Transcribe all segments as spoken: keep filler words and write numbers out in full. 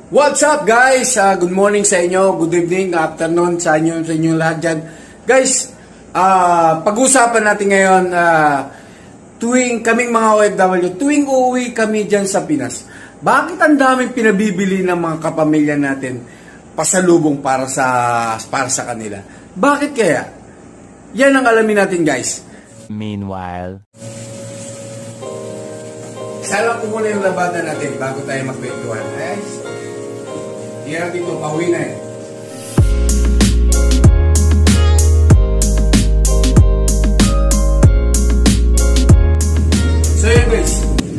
What's up guys? Uh, good morning sa inyo, good evening, afternoon sa inyo, sa inyong lahat dyan. Guys, uh, pag-usapan natin ngayon, uh, tuwing kaming mga O F W, tuwing uuwi kami dyan sa Pinas, bakit ang daming pinabibili ng mga kapamilya natin pasalubong para sa, para sa kanila? Bakit kaya? Yan ang alamin natin guys. Meanwhile, Salam ko muna yung labada natin bago tayo magkwentuhan. Guys, hirap dito, pauwi na eh. So yun guys,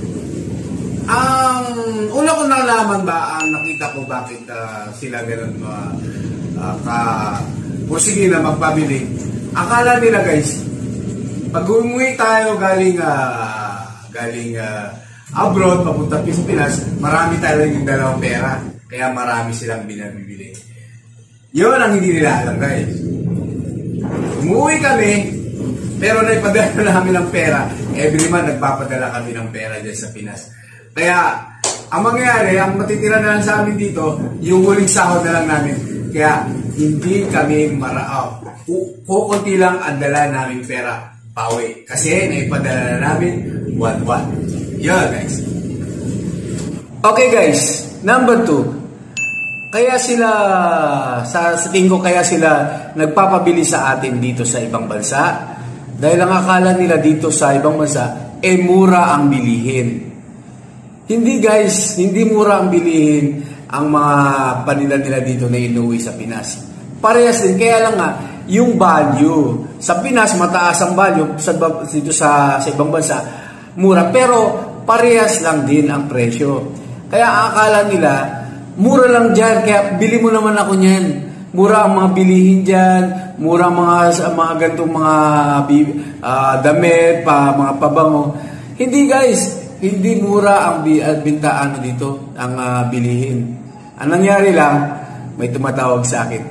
ang um, una ko nalaman ba, ang nakita ko bakit uh, sila ganun uh, uh, ka pursige na magpabili. Akala nila guys, pag umuwi tayo galing uh, galing uh, abroad, papunta Pilipinas, marami tayo yung dalawang pera. Kaya marami silang binabibili. Yun ang hindi nila alam guys. Umuwi kami, pero naipadala namin ng pera. Every month, nagpapadala kami ng pera dyan sa Pinas. Kaya, ang mangyayari, ang matitira na lang sa amin dito, yung huling sahod na lang namin. Kaya, hindi kami maraaw. Kukunti lang ang dala namin pera pauwi. Kasi, naipadala na namin one-one. Yun guys. Okay guys, number two. Kaya sila, sa, sa tingin ko kaya sila nagpapabili sa atin dito sa ibang bansa. Dahil ang akala nila dito sa ibang bansa, eh mura ang bilihin. Hindi guys, hindi mura ang bilihin ang mga panila nila dito na inuwi sa Pinas. Parehas din, kaya lang nga, yung value. Sa Pinas, mataas ang value, sa, dito sa, sa ibang bansa, mura. Pero parehas lang din ang presyo. Kaya akala nila, mura lang dyan, kaya bili mo naman ako niyan. Mura ang mga bilihin dyan, mura ang mga, mga gantong mga uh, damit, pa, mga pabango. Hindi guys, hindi mura ang bintaan dito, ang uh, bilihin. Ang nangyari lang, may tumatawag sa akin.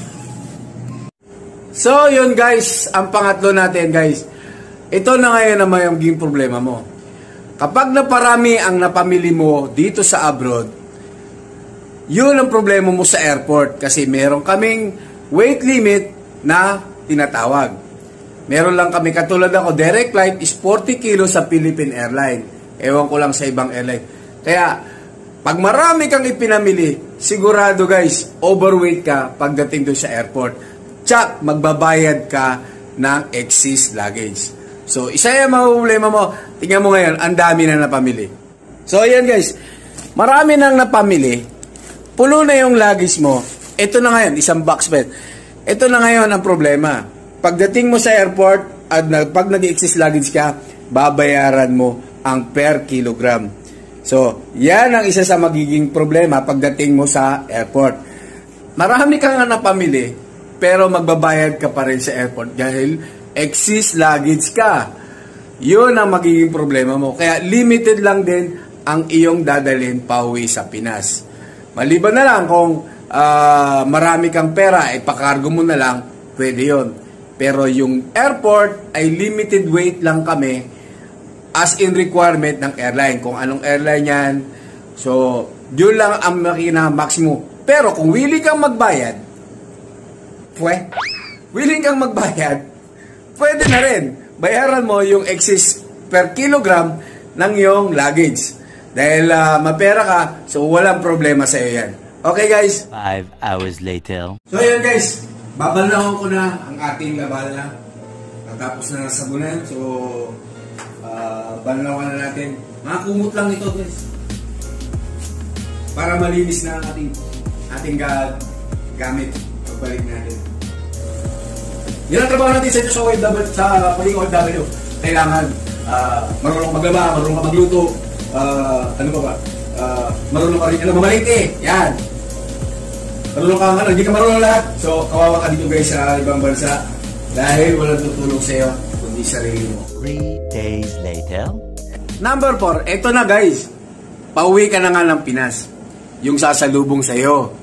So yun guys, ang pangatlo natin guys. Ito na ngayon naman yung maging problema mo. Kapag naparami ang napamili mo dito sa abroad, yun ang problema mo sa airport kasi meron kaming weight limit na tinatawag. Meron lang kami, katulad ako, direct flight is forty kilos sa Philippine Airlines. Ewan ko lang sa ibang airline. Kaya, pag marami kang ipinamili, sigurado guys, overweight ka pagdating doon sa airport. Tsak, magbabayad ka ng excess luggage. So, isa yung mga problema mo. Tingnan mo ngayon, ang dami na napamili. So, ayan guys, marami nang napamili. Pulo na yung luggage mo. Ito na ngayon, isang box bed. Ito na ngayon ang problema. Pagdating mo sa airport, at pag nag-excess luggage ka, babayaran mo ang per kilogram. So, yan ang isa sa magiging problema pagdating mo sa airport. Marami kang nga napamili, pero magbabayad ka pa rin sa airport dahil excess luggage ka. Yun ang magiging problema mo. Kaya limited lang din ang iyong dadalhin pauwi sa Pinas. Maliban na lang kung uh, marami kang pera, ipakargo mo na lang, pwede yun. Pero yung airport ay limited weight lang kami as in requirement ng airline. Kung anong airline yan. So, yun lang ang makina-max mo. Pero kung willing kang magbayad, pwe, willing kang magbayad, pwede na rin. Bayaran mo yung excess per kilogram ng iyong luggage. Dahil uh, mapera ka, so walang problema sa iyo yan. Okay guys? Five hours later. So ayan guys, babalawin ko na ang ating labada. Natapos na ng sabunan. So, uh, balawan na natin. Mga kumot lang ito guys. Para malinis na ang ating, ating ga gamit. Pagbalik natin. Yan ang trabaho natin sa ito sa O F W, sa pagiging O F W. Kailangan uh, marunong maglaba, marunong ka magluto, uh, ano ba ba? Uh, marunong ka rin, ano, mamalite. Yan. Marunong ka, ano, hindi ka marunong lahat. So, kawawa ka dito guys sa ibang bansa. Dahil walang tutulong sa iyo, kundi sarili mo. Three days later. Number four, eto na guys. Pauwi ka na nga ng Pinas. Yung sasalubong sa iyo.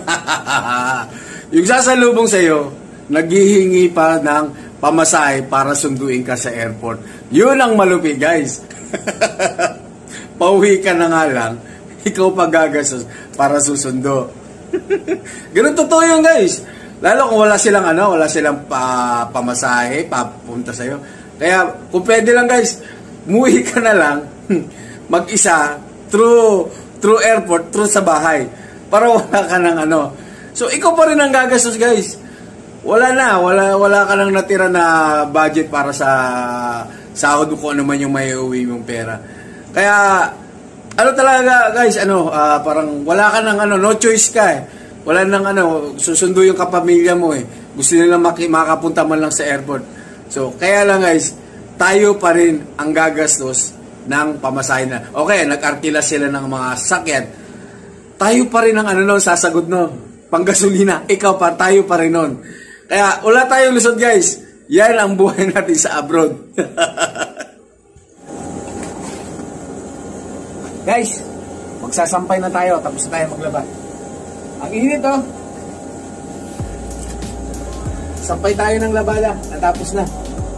Yung sasalubong sa iyo, naghihingi pa ng pamasahe para sunduin ka sa airport. Yun ang malupit guys. Pauwi ka na nga lang, ikaw pa gagastos para susundo. Ganun totoo yun, guys. Lalo kung wala silang ano, wala silang pa, pamasahe, papunta sa'yo. Kaya, kung pwede lang, guys, umuwi ka na lang, mag-isa, through, through airport, through sa bahay. Para wala ka ng ano. So, ikaw pa rin ang gagastos, guys. Wala na, wala, wala ka nang natira na budget para sa sahod mo kung ano man yung may uwi mong pera. Kaya, ano talaga, guys, ano, uh, parang wala ka nang ano, no choice ka eh. Wala nang ano, susundo yung kapamilya mo eh. Gusto nila maki- makapunta man lang sa airport. So, kaya lang guys, tayo pa rin ang gagastos ng pamasahe na. Okay, nag-arkila sila ng mga sakyan. Tayo pa rin ang ano nun, sasagot nun. Panggasolina, ikaw pa, tayo pa rin nun. Kaya, wala tayong lusot guys. Yan ang buhay natin sa abroad. Guys, magsasampay na tayo. Tapos na tayo maglaba. Ang init oh. Sampay tayo ng labada. Natapos na.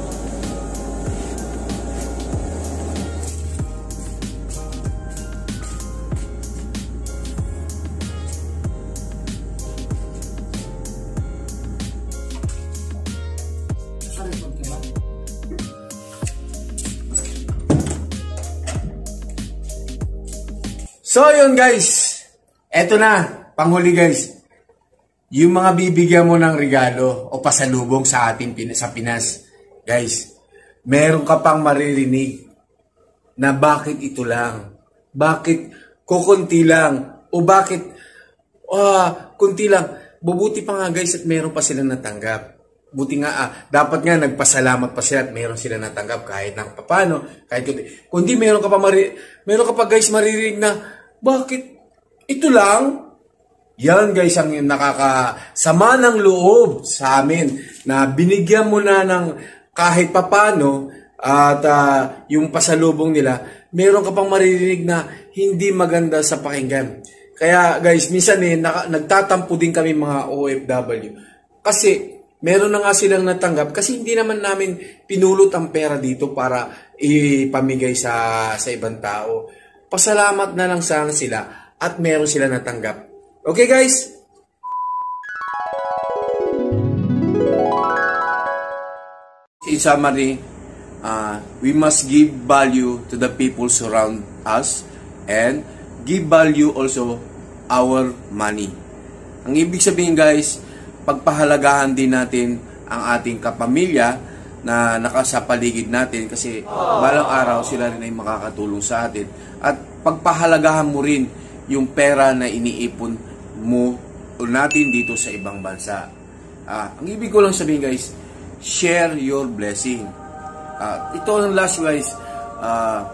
So yun guys, eto na, panghuli guys, yung mga bibigyan mo ng regalo o pasalubong sa ating sa Pinas, guys, meron ka pang maririnig na bakit ito lang, bakit kukunti lang, o bakit ah, kunti lang, bubuti pa nga guys at meron pa silang natanggap. Buti nga, ah, dapat nga nagpasalamat pa sila at meron sila natanggap kahit nang papano, kahit kundi, kundi meron ka pa mari, meron ka pa guys maririnig na bakit ito lang? Yan guys ang nakakasama ng loob sa amin na binigyan mo na ng kahit papano at uh, yung pasalubong nila, meron ka pang maririnig na hindi maganda sa pakinggan. Kaya guys, minsan eh, naka, nagtatampo din kami mga O F W. Kasi meron na nga silang natanggap kasi hindi naman namin pinulot ang pera dito para ipamigay sa, sa ibang tao. Pasalamat na lang sana sila at meron sila natanggap. Okay guys? In summary, uh, we must give value to the people surround us and give value also our money. Ang ibig sabihin guys, pagpahalagahan din natin ang ating kapamilya na nakasapaligid natin kasi balang araw sila rin ay makakatulong sa atin. At pagpahalagahan mo rin yung pera na iniipon mo o natin dito sa ibang bansa. Ah, ang ibig ko lang sabihin guys, share your blessing. Ah, ito ang last guys, ah,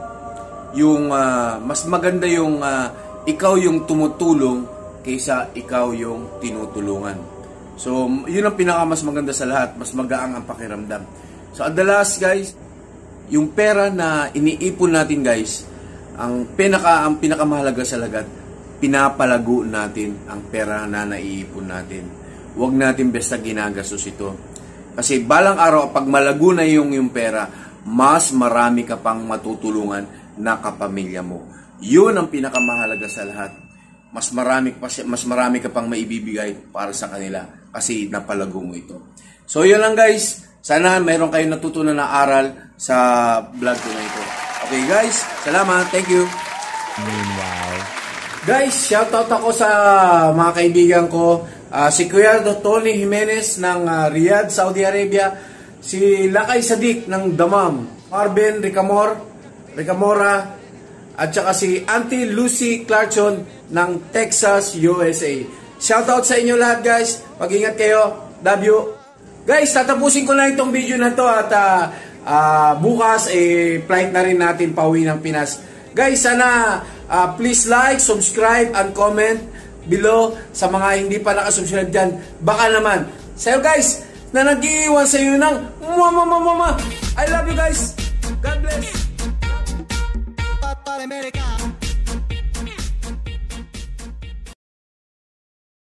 yung ah, mas maganda yung ah, ikaw yung tumutulong kaysa ikaw yung tinutulungan. So, yun ang pinaka mas maganda sa lahat, mas magaang ang pakiramdam. So, at the last guys, yung pera na iniipon natin guys, ang pinaka ang pinakamahalaga sa lahat, pinapalago natin ang pera na naiipon natin. Huwag natin basta ginagastos ito. Kasi balang araw, pag malago na yung, yung pera, mas marami ka pang matutulungan na kapamilya mo. Yun ang pinakamahalaga sa lahat. Mas marami, mas marami ka pang maibibigay para sa kanila kasi napalago mo ito. So, yun lang guys. Sana mayroon kayong natutunan na aral sa vlog ko na ito. Okay guys, salamat. Thank you. Meanwhile, guys, shoutout ako sa mga kaibigan ko. Uh, si Kuya Tony Jimenez ng uh, Riyadh, Saudi Arabia. Si Lakay Sadik ng Damam. Marvin Ricamor, Ricamora. At saka si Auntie Lucy Clarkson ng Texas, U S A. Shoutout sa inyo lahat guys. Mag-ingat kayo. Love you. Guys, tatapusin ko na itong video na to at uh, uh, bukas eh, flight na rin natin pauwi ng Pinas. Guys, sana uh, please like, subscribe, and comment below sa mga hindi pa nakasubscribe dyan. Baka naman. So guys, na nag-iiwan sa iyo ng mama mama mama. I love you guys. God bless. America.